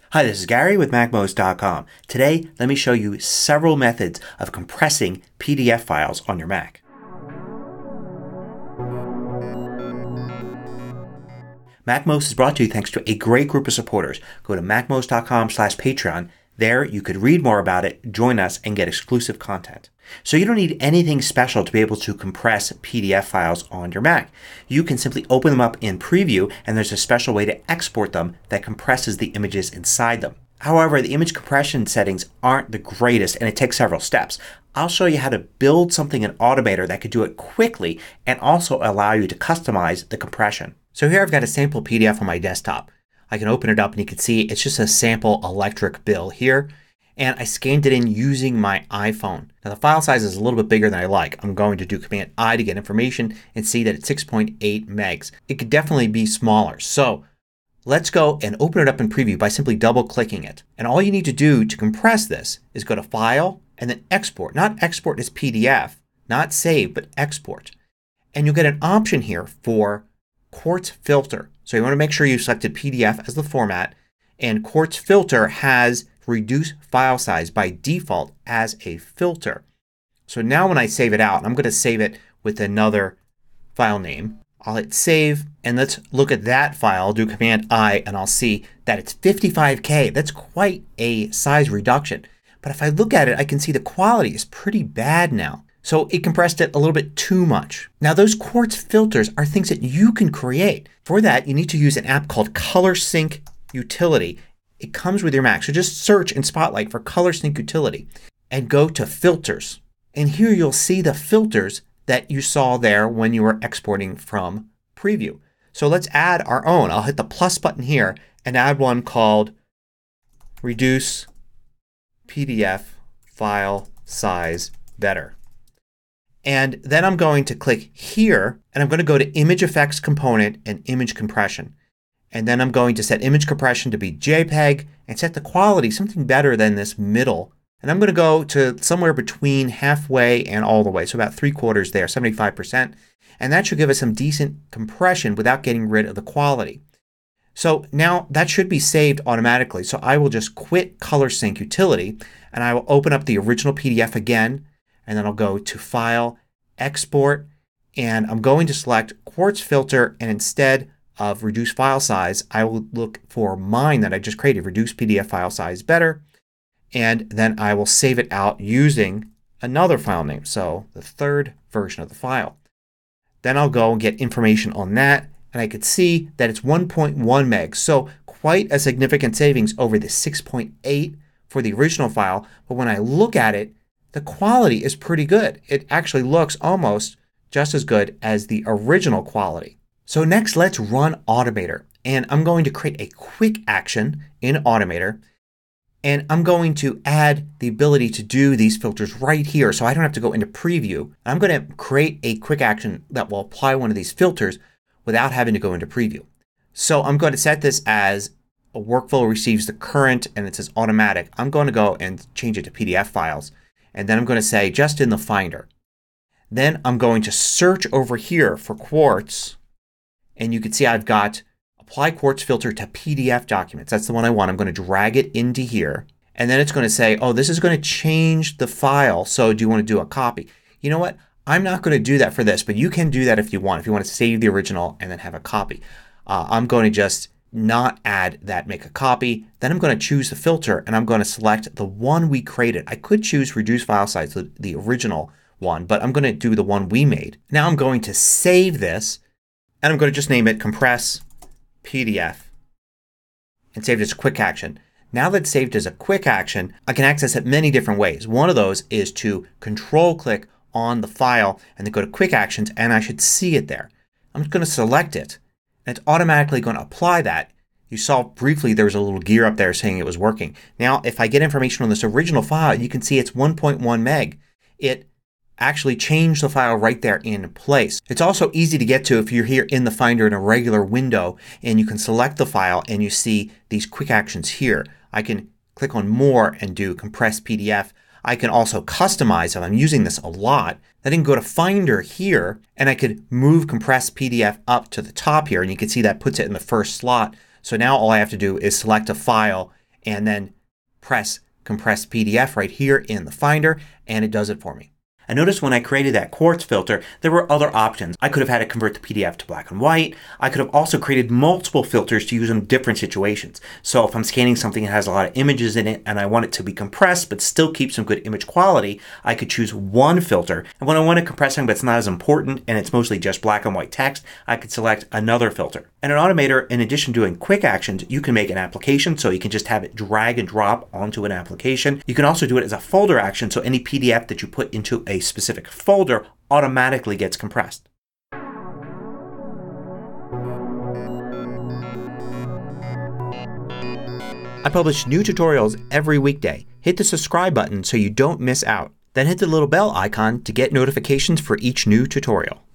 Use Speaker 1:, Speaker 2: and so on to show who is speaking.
Speaker 1: Hi, this is Gary with MacMost.com. Today, let me show you several methods of compressing PDF files on your Mac. MacMost is brought to you thanks to a great group of supporters. Go to MacMost.com/Patreon. There, you could read more about it, join us, and get exclusive content. So you don't need anything special to be able to compress PDF files on your Mac. You can simply open them up in Preview and there's a special way to export them that compresses the images inside them. However, the image compression settings aren't the greatest and it takes several steps. I'll show you how to build something in Automator that could do it quickly and also allow you to customize the compression. So here I've got a sample PDF on my desktop. I can open it up and you can see it's just a sample electric bill here. And I scanned it in using my iPhone. Now the file size is a little bit bigger than I like. I'm going to do Command I to get information and see that it's 6.8 megs. It could definitely be smaller. So let's go and open it up in Preview by simply double clicking it. And all you need to do to compress this is go to File and then Export. Not export as PDF, not save, but export. And you'll get an option here for Quartz Filter. So you want to make sure you selected PDF as the format, and Quartz Filter has reduce file size by default as a filter. So now when I save it out, I'm going to save it with another file name. I'll hit save and let's look at that file. I'll do Command I and I'll see that it's 55K. That's quite a size reduction. But if I look at it I can see the quality is pretty bad now. So it compressed it a little bit too much. Now those Quartz filters are things that you can create. For that you need to use an app called Color Sync Utility. It comes with your Mac. So just search in Spotlight for Color Sync Utility and go to Filters. And here you'll see the filters that you saw there when you were exporting from Preview. So let's add our own. I'll hit the plus button here and add one called Reduce PDF File Size Better. And then I'm going to click here and I'm going to go to Image Effects Component and Image Compression. And then I'm going to set image compression to be JPEG and set the quality something better than this middle. And I'm going to go to somewhere between halfway and all the way. So about 3/4 there, 75%. And that should give us some decent compression without getting rid of the quality. So now that should be saved automatically. So I will just quit Color Sync Utility and I will open up the original PDF again. And then I'll go to File, Export, and I'm going to select Quartz Filter, and instead of reduce file size I will look for mine that I just created, reduce PDF file size better, and then I will save it out using another file name. So the third version of the file. Then I'll go and get information on that and I could see that it's 1.1 megs. So quite a significant savings over the 6.8 for the original file. But when I look at it the quality is pretty good. It actually looks almost just as good as the original quality. So next let's run Automator. And I'm going to create a quick action in Automator. And I'm going to add the ability to do these filters right here so I don't have to go into Preview. I'm going to create a quick action that will apply one of these filters without having to go into Preview. So I'm going to set this as a workflow receives the current and it says automatic. I'm going to go and change it to PDF files. And then I'm going to say just in the Finder. Then I'm going to search over here for Quartz. And you can see I've got Apply Quartz Filter to PDF Documents. That's the one I want. I'm going to drag it into here. And then it's going to say, oh, this is going to change the file. So do you want to do a copy? You know what? I'm not going to do that for this. But you can do that if you want. If you want to save the original and then have a copy. I'm going to just not add that make a copy. Then I'm going to choose the filter and I'm going to select the one we created. I could choose reduce file size, the original one, but I'm going to do the one we made. Now I'm going to save this and I'm going to just name it Compress PDF and save it as a quick action. Now that it's saved as a quick action I can access it many different ways. One of those is to control click on the file and then go to quick actions and I should see it there. I'm just going to select it. And it's automatically going to apply that. You saw briefly there was a little gear up there saying it was working. Now if I get information on this original file you can see it's 1.1 meg. It actually changed the file right there in place. It's also easy to get to if you're here in the Finder in a regular window and you can select the file and you see these quick actions here. I can click on More and do Compress PDF. I can also customize if I'm using this a lot. Then I can go to Finder here and I could move Compress PDF up to the top here and you can see that puts it in the first slot. So now all I have to do is select a file and then press Compress PDF right here in the Finder and it does it for me. And notice when I created that quartz filter there were other options. I could have had it convert the PDF to black and white. I could have also created multiple filters to use in different situations. So if I'm scanning something that has a lot of images in it and I want it to be compressed but still keep some good image quality, I could choose one filter. And when I want to compress something that's not as important and it's mostly just black and white text, I could select another filter. And in Automator, in addition to doing quick actions, you can make an application, so you can just have it drag and drop onto an application. You can also do it as a folder action, so any PDF that you put into a specific folder automatically gets compressed. I publish new tutorials every weekday. Hit the subscribe button so you don't miss out. Then hit the little bell icon to get notifications for each new tutorial.